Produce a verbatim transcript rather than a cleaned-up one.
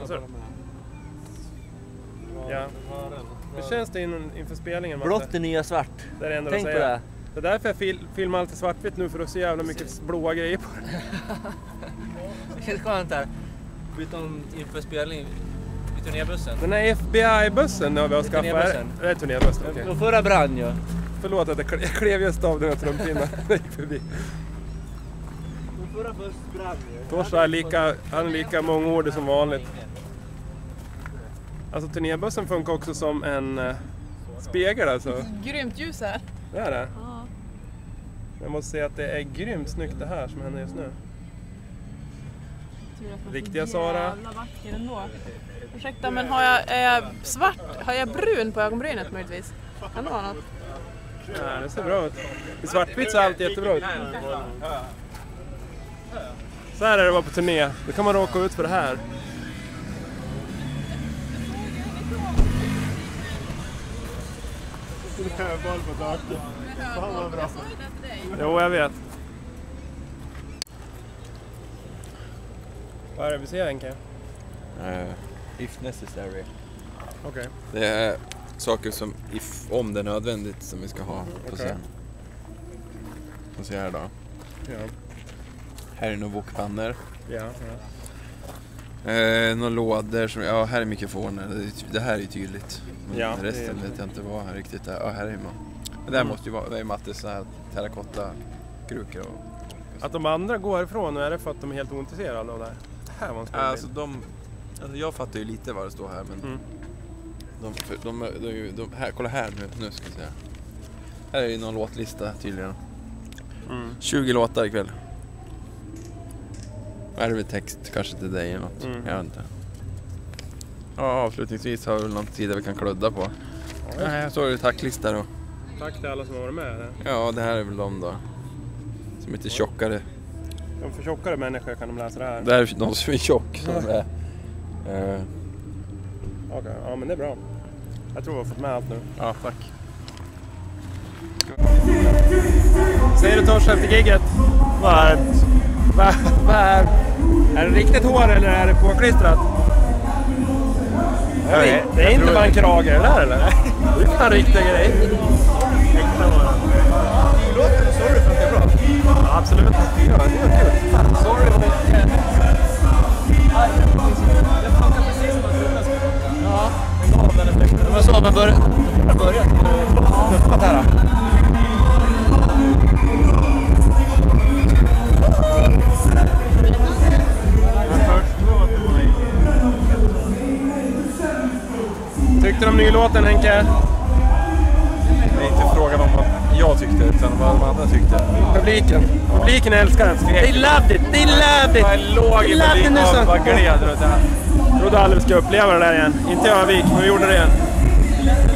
Vad sa du? Ja. Hur känns det in, inför spelningen? Blått är nya svart. Det är det enda Tänk att på säga. det. Det är därför jag fil, filmar alltid svartvitt nu, för att se jävla mycket blåa grejer på det. Det känns skönt här. Utom inför spelning i turnébussen. Den här F B I-bussen nu har vi att skaffa. turnébussen. Det är turnébussen, okej. Okay. Förra brann ju. Förlåt att jag kle- jag klev just av den här trumpinnan. Jag gick förbi. Den förra bussen brann ju. Torsa är lika, han är lika mångordig som vanligt. Alltså turnébussen funkar också som en uh, spegel alltså. Grymt ljus här. Det är det? Ja. Jag måste säga att det är grymt snyggt det här som händer just nu. Riktiga Sara. Jävla vacker ändå. Ursäkta, men har jag, är jag svart? Har jag brun på ögonbrynet möjligtvis? Kan det vara något? Nej, det ser bra ut. I svartvitt ser allt jättebra ut. Så här är det att vara på turné. Då kan man råka ut för det här. Det är boll på taket. Fan vad bra. Jo, jag vet. Vad är det vi ser, Henke? Uh, if necessary. Okej. Okay. Det är saker som, if, om det är nödvändigt, som vi ska ha på okay. scen. Och så här då. Ja. Här är några wokpannor. Ja, ja. Eh, några lådor som, ja, här är mikrofoner. Det, det här är ju tydligt. Men ja, resten det vet jag inte vad här riktigt är. Ja, här är man. Men det här mm. måste ju vara, det är Mattes så här terrakotta krukor och... Att de andra går ifrån, nu är det för att de är helt ointresserade av det här. Det här var en stor alltså, de, alltså jag fattar ju lite vad det står här, men mm. de, de, de, de, de, här, kolla här nu, nu ska vi se. Här är ju någon låtlista tydligen. Mm. tjugo låtar ikväll. Är det väl text kanske till dig eller något? Mm. Jag vet inte. Ja, avslutningsvis har vi väl någon tid där vi kan kludda på. Ja, nej, jag såg ju tacklistor då. Tack till alla som har varit med. Eller? Ja, det här är väl de då. Som är lite tjockare. De för tjockare människor kan de läsa det här. Det här är de som är tjock som är... Uh... Okej, okay, ja men det är bra. Jag tror vi har fått med allt nu. Ja, tack. Säger du Tors efter gigget? Varmt. Vad är... Är det riktigt hår eller är det påklistrat? Ja, det, det är inte bara en krage det där eller? Det är fan riktiga grej. Äkta hår. Låter det sorry funkar bra? Ja, absolut. Ja, det är kul. Fan, sorry var det... Det funkar precis som att rulla ska funka. Ja, det gav den effekten. Det var så man började. Började. Vad här då? Tyckte de ny låten, Henke? Det är inte frågan om vad jag tyckte, utan vad de andra tyckte. Publiken. Publiken älskar den. They loved it, they loved it! Jag är låg i publiken och bara gled. Jag trodde aldrig vi ska uppleva det där igen. Inte i Övik, men vi gjorde det igen.